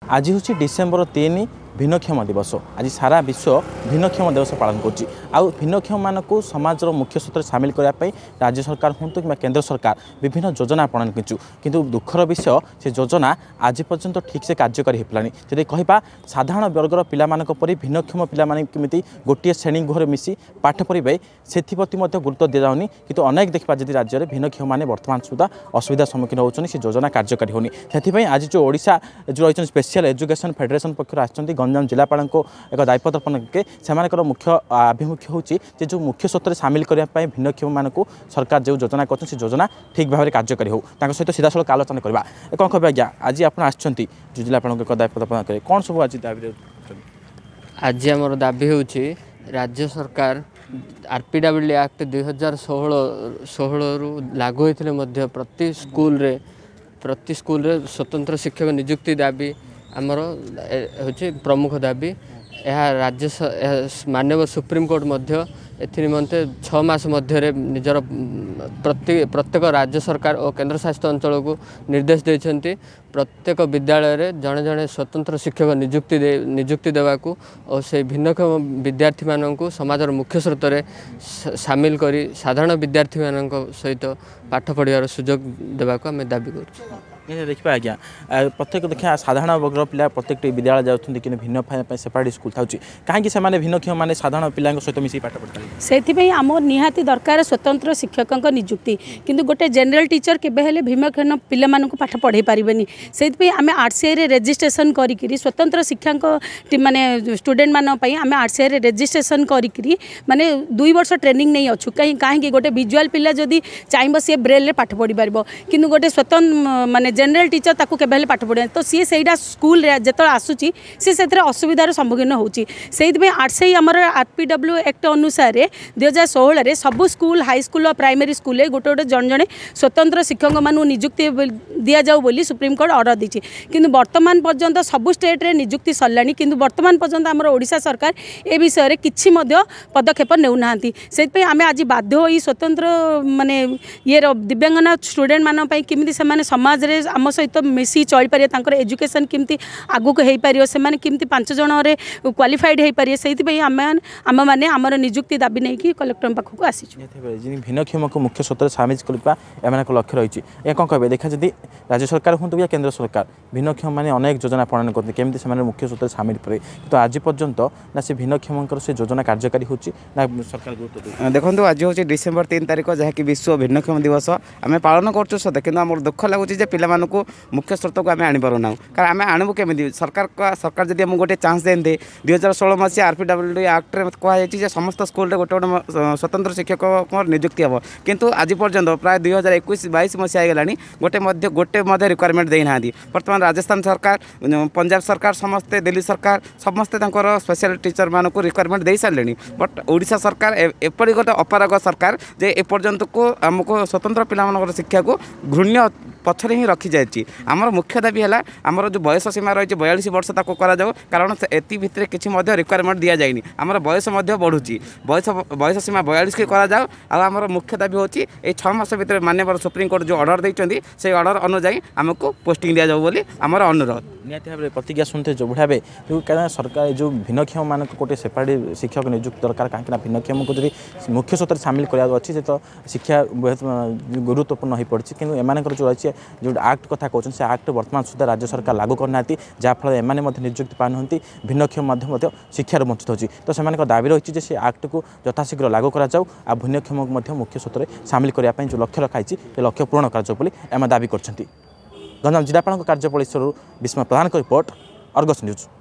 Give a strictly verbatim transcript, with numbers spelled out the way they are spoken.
आज हूँ डिसेम्बर तीन भिन्नक्षम दिवस। आज सारा विश्व भिन्नक्षम दिवस पालन कर भिन्नक्षम मानक समाजर मुख्य सूत्र सामिल करने राज्य सरकार हूँ कि केंद्र सरकार विभिन्न योजना प्रणयन किचु किंतु दुखर विषय से योजना आज पर्यंत ठीक से कार्यकारी होलानी। जदि कहबा साधारण वर्गर पिला परी भिन्नक्षम पिला गोटे श्रेणी गुहर मिसी पाठ पढ़े से गुरुत्व दि जाऊनी किंतु अनेक देखा जदि राज्य में भिन्नक्षम मैंने बर्तमान सुधा असुविधा सम्मुखीन होती से योजना कार्यकारी होनी। से आज जो ओडिशा जो रही स्पेशल एजुकेशन फेडरेशन पक्ष आसछन्ति गंजाम जिलापाल को एक दायित्व अर्पण के सेमानकर मुख्य आभिमुख्य होची जे जो मुख्य सूत्र सामिल करने भिन्नक्षम मानक सरकार जो योजना कर योजना ठीक भाव में कार्यकारी हो सहित सीधा सड़क आलोचना करवा। कौन कह आज्ञा आज आप आसछन्ति जो जिलापाल को दायित्व अर्पण करे कौन सब आज दाबी आज आमर दाबी हो राज्य सरकार आरपीडब्ल्यू एक्ट दुई हजार षोह षोह लागू होते प्रति स्कूल रे प्रति स्कूल रे स्वतंत्र शिक्षक नियुक्ति दाबी आमर हूँ प्रमुख दाबी। यह राज्य माननीय सुप्रीम कोर्ट मध्य एमते छः मास मध्य निजर प्रति प्रत्येक राज्य सरकार और केंद्र शासित अंचल को निर्देश देते प्रत्येक विद्यालय रे जड़े जड़े स्वतंत्र शिक्षक नियुक्ति दे नियुक्ति देवाकू और से भिन्नक्षम विद्यार्थी मानू समाजर मुख्य स्रोत में सामिल करी साधारण विद्यार्थी मान सहित पाठ पढ़ार सुजोग देवाक आम दाबी कर देखा आज्ञा प्रत्येक देखा साधारण वर्गर पिला प्रत्येक विद्यालय जाऊँ कि भिन्न सेपरेट स्कूल था कहीं भिन्नक्षम मैंने साधारण पिला सहित मिसी पाठ पढ़ते से आम निहाती दरकार स्वतंत्र शिक्षक नियुक्ति किंतु गोटे जनरल टीचर केबे भिन्नक्षम पिला पाठ पढ़े पारे से आम आरसीआई रेजिस्ट्रेशन करी स्वतंत्र शिक्षक माने स्टूडेंट मानी आम आरसीआई रेजिस्ट्रेशन करी माने दुई वर्ष ट्रेनिंग नहीं अच्छु कहीं कहीं गोटे विजुआल पिला जदि चाहिए सी ब्रेल पाठ पढ़ी पार कि गोटे स्वतंत्र माने जनरल टीचर ताकू केबे पाठ पढ़े तो सी से स्कूल जो आसूची सी से असुविधार सम्मुखीन होती आरसीआई आमर आरपीडब्ल्यू एक्ट अनुसार दुई हजार षोह सबू स्कूल हाई स्कूल और प्राइमरी स्कूल गोटे गोटे जन जड़े स्वतंत्र शिक्षक मानू नियुक्ति दि जाऊ बोली सुप्रीम कोर्ट ऑर्डर दी किंतु वर्तमान पर्यंत सबू स्टेट रे नियुक्ति सरलानी किंतु वर्तमान पर्यंत आमर ओडिशा सरकार ए विषय रे किछि मध्य पदक्षेप नेउना से आम आज बाध्य होई स्वतंत्र माने ये दिव्यांगना स्टूडेंट मान पई किमिति से समाज रे आम सहित मिसी चली पारे तांकर एजुकेशन किमती आगु को हो पार से किमती पांच जन क्वालिफाइड हो पारे से आम आम मैंने आमर नियुक्ति दाबी नहीं कि कलेक्टर पाखक आसी भिन्नक्षम को मुख्य सूत्र सामिल करवा एम लक्ष्य रही है। कौन कहे देखा जदि राज्य सरकार हूँ या केंद्र सरकार भिन्नक्षम मैंने अनेक योजना प्रणयन करते केमी से मुख्य सूत्र सामिल करे तो आज पर्यंत ना से भिन्नक्षम से योजना कार्यकारी होची ना सरकार गुरुत्व देखो आज हूँ डिसेम्बर तीन तारीख जहाँकि विश्व भिन्नक्षम दिवस आम पालन कर सत कि आम दुख लगुच पिला को मुख्य स्रोत को आम आनीपारूना कारण आम आणबू केमी सरकार सरकार जब आमको गोटे चांस देते दुई हजार षोह मसीहा आरपीडब्ल्यू एक्ट में कहुई समस्त स्कूल गोटे गोटे स्वतंत्र शिक्षक नियुक्ति हम किंतु आज पर्यंत प्राय दुई हजार एक बैश मसीहा गला गोटे गोटे रिक्वायरमेंट देना बर्तमान राजस्थान सरकार पंजाब सरकार समस्ते दिल्ली सरकार समस्ते स्पेशल टीचर मान को रिक्वायरमेंट दे सारे बट ओडिशा सरकार एपरी गोटे अपारग सरकार जे एपर्यंत को आमको स्वतंत्र पिला शिक्षा को घृण्य पछरे ही रखी जाए। आमर मुख्य दाबी है आमर जो बयस सीमा रही है बयालीस वर्ष ताको करा जाओ कारण एति भितर किसी रिक्वायरमेंट दि जाए आमर बयस बढ़ुची बयस बयस सीमा बयालीस के करा जाओ आमर मुख्य दाबी होची ए छह मास भितर माननीय सुप्रीम कोर्ट जो ऑर्डर देइचंदी से ऑर्डर अनुसार आमको पोस्टिंग दिया जाओ बोली आमर अनुरोध। निहाती भाव प्रतिज्ञा शुणुते जो भावे जो क्या सरकार जो भिन्नक्षम मान गोटे सेपरेट शिक्षक नियुक्त दरकार कहीं भिन्नक्षम को जब मुख्य सूत्र सामिल कराया अच्छी तो शिक्षा बहुत गुरुत्वपूर्ण हो पड़ी कि एम जो रही जो आक्ट कथा कहते से आक्ट वर्तमान सुधा राज्य सरकार लागू करना जहाँफल एम नियुक्ति पाना भिन्नक्षम शिक्षार वंचित होती तो से दाबी रही है आक्ट को यथाशीघ्र लागू करा जाऊ आ भिन्नक्षम मुख्य सूत्र सामिल करने जो लक्ष्य रखाई लक्ष्य पूरण कर दाबी कर गंजाम जिलापाल कार्य परिसर विस्मय प्रधान रिपोर्ट अर्गस न्यूज।